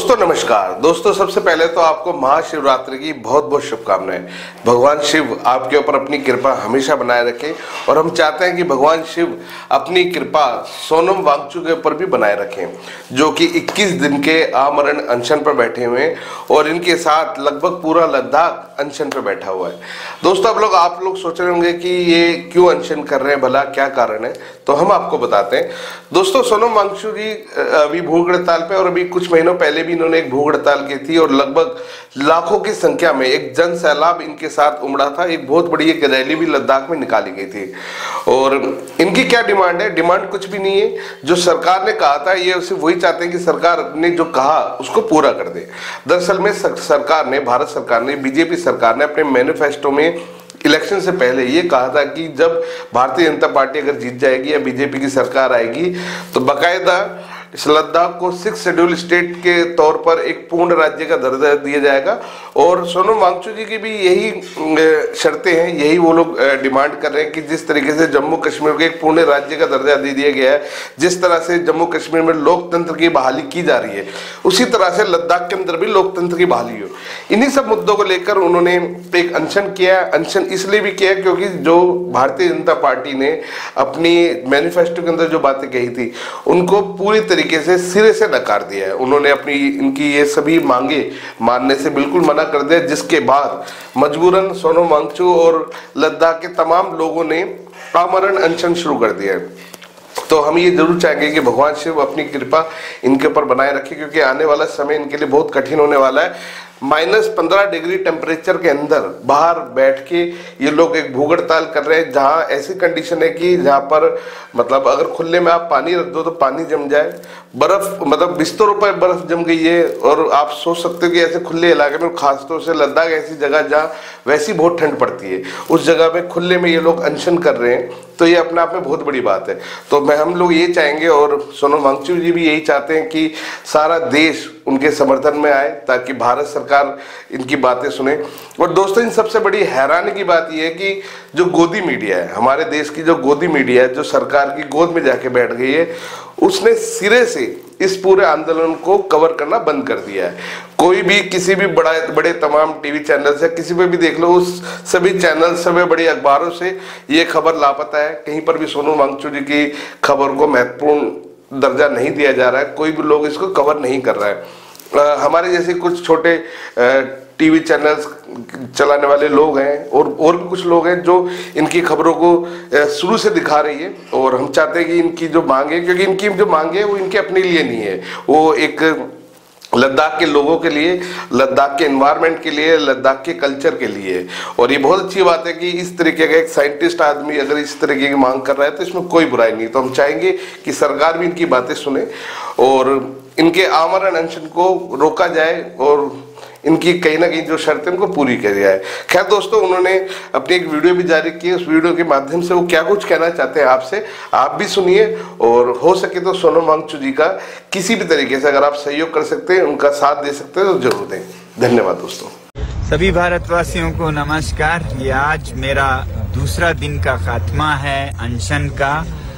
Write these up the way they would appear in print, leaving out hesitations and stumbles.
दोस्तों नमस्कार। दोस्तों सबसे पहले तो आपको महाशिवरात्रि की बहुत बहुत शुभकामनाएं। भगवान शिव आपके ऊपर अपनी कृपा हमेशा बनाए रखें और हम चाहते हैं कि भगवान शिव अपनी कृपा सोनम वांगचुक के ऊपर भी बनाए रखें, जो कि 21 दिन के आमरण अनशन पर बैठे हुए हैं और इनके साथ लगभग पूरा लद्दाख अनशन पर बैठा हुआ है। दोस्तों आप लोग सोच रहे होंगे कि ये क्यों अनशन कर रहे हैं, भला क्या कारण है, तो हम आपको बताते हैं। दोस्तों सोनम वांगचुक जी अभी भूख हड़ताल पे, और अभी कुछ महीनों पहले भी इन्होंने एक भूख हड़ताल की थी और लगभग लाखों की संख्या में एक जन सैलाब इनके साथ उमड़ा था। एक बहुत बड़ी एक रैली भी लद्दाख में निकाली गई थी। और इनकी क्या डिमांड है? डिमांड कुछ भी नहीं है। जो सरकार ने कहा था ये सिर्फ वही चाहते हैं कि सरकार ने जो कहा उसको पूरा कर दे। दरअसल में सरकार ने, भारत सरकार ने, बीजेपी सरकार ने अपने मैनिफेस्टो में इलेक्शन से पहले ये कहा था कि जब भारतीय जनता पार्टी अगर जीत जाएगी या बीजेपी की सरकार आएगी तो बाकायदा इस लद्दाख को 6 शेड्यूल स्टेट के तौर पर एक पूर्ण राज्य का दर्जा दिया जाएगा। और सोनम वांगचुक जी की भी यही शर्तें हैं, यही वो लोग डिमांड कर रहे हैं कि जिस तरीके से जम्मू कश्मीर को एक पूर्ण राज्य का दर्जा दे दिया गया है, जिस तरह से जम्मू कश्मीर में लोकतंत्र की बहाली की जा रही है, उसी तरह से लद्दाख के अंदर भी लोकतंत्र की बहाली हो। इन्हीं सब मुद्दों को लेकर उन्होंने एक अनशन किया। अनशन इसलिए भी किया क्योंकि जो भारतीय जनता पार्टी ने अपनी मैनिफेस्टो के अंदर जो बातें कही थी उनको पूरी तरीके से सिरे से नकार दिया है। उन्होंने अपनी इनकी ये सभी मांगे मानने से बिल्कुल मना कर दिया, जिसके बाद मजबूरन सोनम वांगचुक और लद्दाख के तमाम लोगों ने आमरण अनशन शुरू कर दिया है। तो हम ये जरूर चाहेंगे कि भगवान शिव अपनी कृपा इनके ऊपर बनाए रखे, क्योंकि आने वाला समय इनके लिए बहुत कठिन होने वाला है। -15 डिग्री टेम्परेचर के अंदर बाहर बैठ के ये लोग एक भूख हड़ताल कर रहे हैं, जहाँ ऐसी कंडीशन है कि जहाँ पर मतलब अगर खुले में आप पानी रख दो तो पानी जम जाए, बर्फ मतलब बिस्तरों पर बर्फ जम गई है। और आप सोच सकते हो कि ऐसे खुले इलाके में, खासतौर से लद्दाख ऐसी जगह जहाँ वैसी बहुत ठंड पड़ती है, उस जगह में खुले में ये लोग अनशन कर रहे हैं, तो ये अपने आप में बहुत बड़ी बात है। तो हम लोग ये चाहेंगे और सोनम वांगचुक जी भी यही चाहते हैं कि सारा देश उनके समर्थन में आए ताकि भारत सरकार इनकी बातें सुने। और दोस्तों इन सबसे बड़ी हैरानी की बात यह है कि जो गोदी मीडिया है, हमारे देश की जो गोदी मीडिया है, जो सरकार की गोद में जाके बैठ गई है, उसने सिरे से इस पूरे आंदोलन को कवर करना बंद कर दिया है। कोई भी किसी भी बड़े तमाम टीवी चैनल से किसी पे भी देख लो, उस सभी चैनल सभी बड़े अखबारों से ये खबर लापता है। कहीं पर भी सोनम वांगचुक जी की खबर को महत्वपूर्ण दर्जा नहीं दिया जा रहा है, कोई भी लोग इसको कवर नहीं कर रहा है। हमारे जैसे कुछ छोटे टीवी चैनल्स चलाने वाले लोग हैं और भी कुछ लोग हैं जो इनकी खबरों को शुरू से दिखा रही है। और हम चाहते हैं कि इनकी जो मांगे, क्योंकि इनकी जो मांगे वो इनके अपने लिए नहीं है, वो एक लद्दाख के लोगों के लिए, लद्दाख के एनवायरनमेंट के लिए, लद्दाख के कल्चर के लिए। और ये बहुत अच्छी बात है कि इस तरीके का एक साइंटिस्ट आदमी अगर इस तरीके की मांग कर रहा है तो इसमें कोई बुराई नहीं। तो हम चाहेंगे कि सरकार भी इनकी बातें सुने और इनके आमरण अनशन को रोका जाए और इनकी कहीं ना कहीं जो शर्तें उनको पूरी करी जाए। खैर दोस्तों, उन्होंने अपनी एक वीडियो भी जारी की। उस वीडियो के माध्यम से वो क्या कुछ कहना चाहते हैं आपसे, आप भी सुनिए। और हो सके तो सोनम वांगचुक जी का किसी भी तरीके से अगर आप सहयोग कर सकते हैं, उनका साथ दे सकते हैं तो जरूर दें। धन्यवाद दोस्तों। सभी भारतवासियों को नमस्कार। ये आज मेरा दूसरा दिन का खात्मा है अनशन का,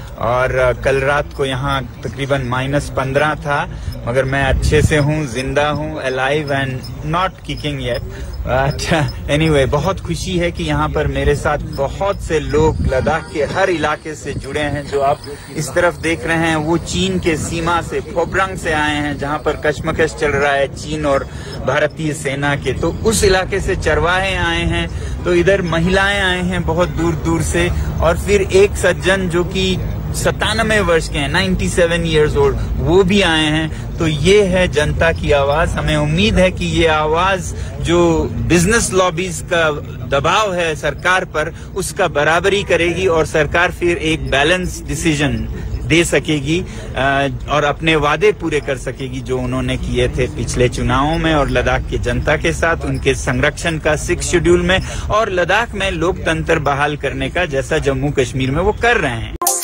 और कल रात को यहाँ तकरीबन -15 था, मगर मैं अच्छे से हूँ, जिंदा हूँ, alive and not kicking yet. अच्छा, एनीवे, बहुत खुशी है कि यहाँ पर मेरे साथ बहुत से लोग लद्दाख के हर इलाके से जुड़े हैं। जो आप इस तरफ देख रहे हैं वो चीन के सीमा से, फोबरंग से आए हैं, जहाँ पर कशमकश चल रहा है चीन और भारतीय सेना के। तो उस इलाके से चरवाहे आए हैं, तो इधर महिलाएं आए हैं बहुत दूर दूर से, और फिर एक सज्जन जो कि 97 वर्ष के हैं, 97 ईयर्स ओल्ड, वो भी आए हैं। तो ये है जनता की आवाज। हमें उम्मीद है कि ये आवाज जो बिजनेस लॉबीज का दबाव है सरकार पर, उसका बराबरी करेगी और सरकार फिर एक बैलेंस डिसीजन दे सकेगी और अपने वादे पूरे कर सकेगी जो उन्होंने किए थे पिछले चुनावों में और लद्दाख की जनता के साथ, उनके संरक्षण का 6 शेड्यूल में और लद्दाख में लोकतंत्र बहाल करने का, जैसा जम्मू कश्मीर में वो कर रहे हैं।